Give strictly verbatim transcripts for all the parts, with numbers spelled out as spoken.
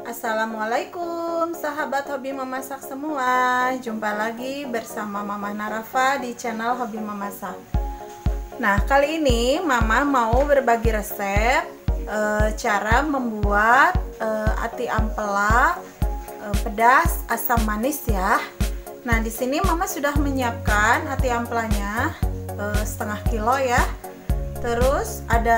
Assalamualaikum sahabat hobi memasak semua. Jumpa lagi bersama Mama Narafa di channel Hobi Memasak. Nah, kali ini Mama mau berbagi resep e, cara membuat e, ati ampela e, pedas asam manis ya. Nah, di sini Mama sudah menyiapkan ati ampelanya e, setengah kilo ya. Terus ada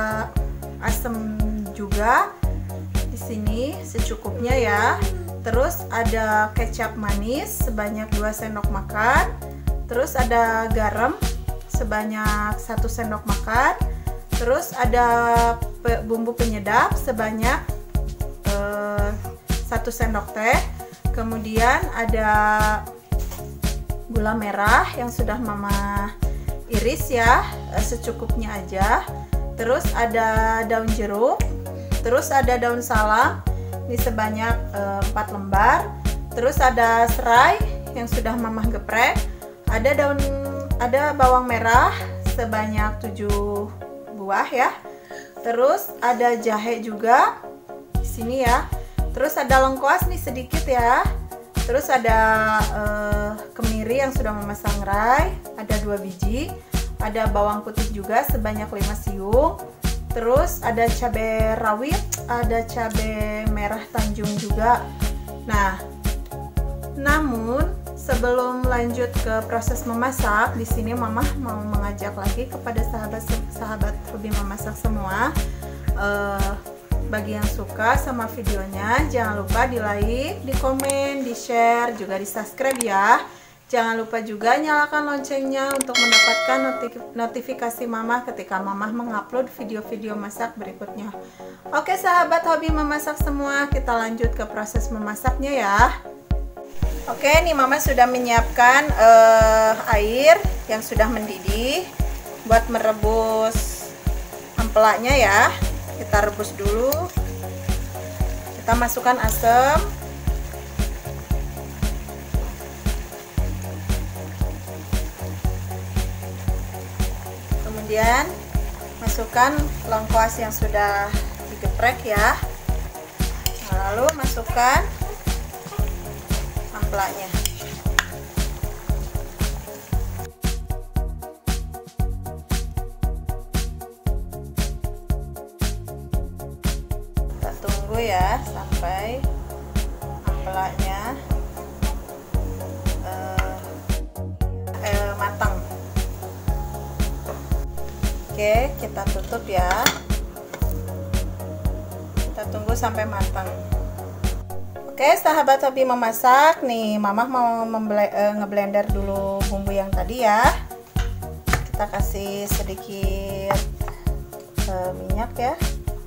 asam juga di sini secukupnya ya. Terus ada kecap manis sebanyak dua sendok makan. Terus ada garam sebanyak satu sendok makan. Terus ada bumbu penyedap sebanyak eh, satu sendok teh. Kemudian ada gula merah yang sudah Mama iris ya, secukupnya aja. Terus ada daun jeruk. Terus ada daun salam ini sebanyak e, empat lembar. Terus ada serai yang sudah Mama geprek. Ada daun ada bawang merah sebanyak tujuh buah ya. Terus ada jahe juga di sini ya. Terus ada lengkuas nih sedikit ya. Terus ada e, kemiri yang sudah Mama sangrai, ada dua biji. Ada bawang putih juga sebanyak lima siung. Terus ada cabai rawit, ada cabai merah Tanjung juga. Nah, namun sebelum lanjut ke proses memasak, di sini Mama mau mengajak lagi kepada sahabat-sahabat hobi memasak semua, eh, bagi yang suka sama videonya, jangan lupa di like, di komen, di share, juga di subscribe ya. Jangan lupa juga nyalakan loncengnya untuk mendapatkan notifikasi Mama ketika Mama mengupload video-video masak berikutnya. Oke sahabat hobi memasak semua, kita lanjut ke proses memasaknya ya. Oke, nih Mama sudah menyiapkan uh, air yang sudah mendidih buat merebus ampelanya ya. Kita rebus dulu. Kita masukkan asam. Kemudian masukkan lengkuas yang sudah digeprek ya. Nah, lalu masukkan ampelanya. Kita tunggu ya sampai ampelanya eh, eh, matang. Oke, kita tutup ya. Kita tunggu sampai matang. Oke, sahabat hobi memasak, nih Mama mau ngeblender dulu bumbu yang tadi ya. Kita kasih sedikit uh, minyak ya.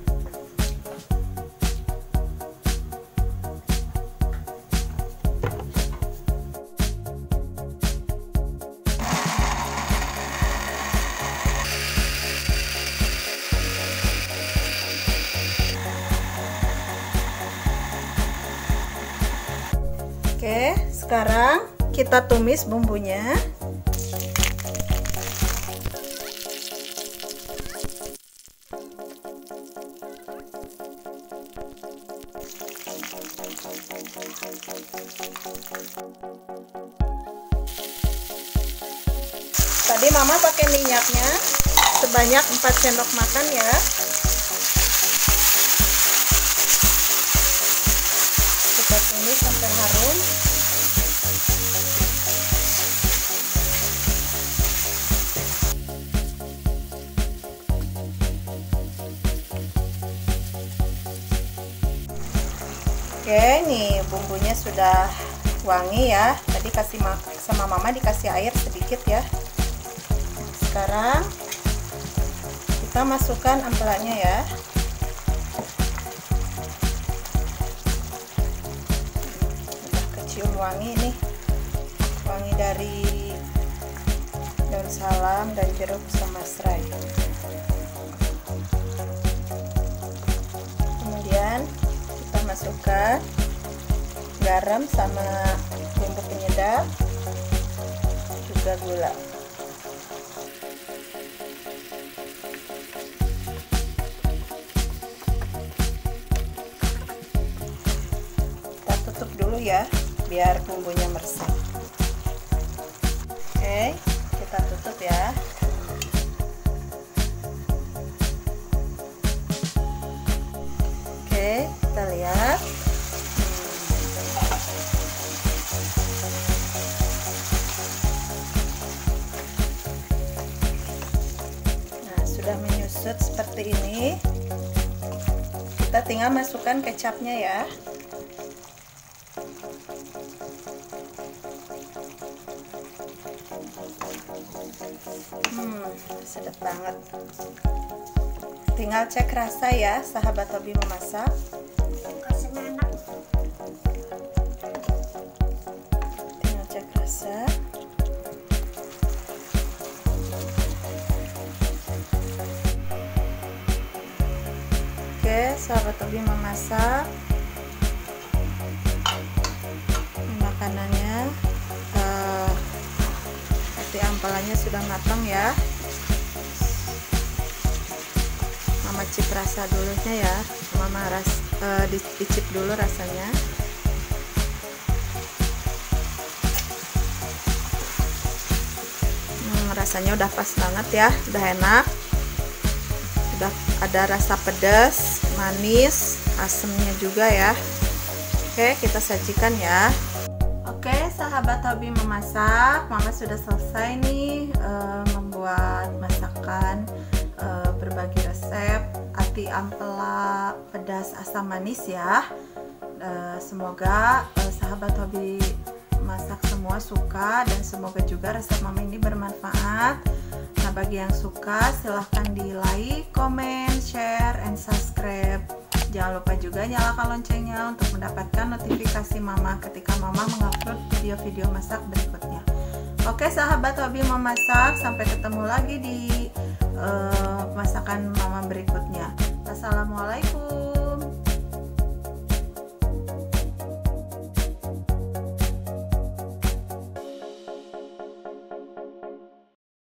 Oke, sekarang kita tumis bumbunya. Tadi Mama pakai minyaknya sebanyak empat sendok makan ya. Kita tumis sampai harum. Oke, nih bumbunya sudah wangi ya. Tadi kasih sama Mama dikasih air sedikit ya. Sekarang kita masukkan ampelanya ya. Cium wangi nih, wangi dari daun salam dan jeruk sama serai. Kemudian kita masukkan garam sama bumbu penyedap, juga gula. ya, biar bumbunya meresap. Oke, kita tutup ya. Oke, kita lihat. Nah, sudah menyusut seperti ini. Kita tinggal masukkan kecapnya ya. Hmm, sedap banget. Tinggal cek rasa ya, sahabat hobi memasak. Rasanya enak. Tinggal cek rasa. Oke, sahabat hobi memasak. Ini makanannya. Uh, Roti ampelannya sudah matang ya. Mama cip rasa dulunya ya. Mama ras, uh, dicip dulu rasanya. Hmm, rasanya udah pas banget ya, udah enak. Udah ada rasa pedas, manis, asemnya juga ya. Oke, kita sajikan ya. Oke, sahabat hobi memasak, Mama sudah selesai nih uh, membuat masakan uh, berbagi resep ati ampela pedas asam manis ya. Uh, semoga uh, sahabat hobi masak semua suka dan semoga juga resep Mama ini bermanfaat. Nah, bagi yang suka silahkan di like, comment, share, and subscribe. Jangan lupa juga nyalakan loncengnya untuk mendapatkan notifikasi Mama ketika Mama mengupload video-video masak berikutnya. Oke sahabat hobi memasak, sampai ketemu lagi di uh, masakan Mama berikutnya.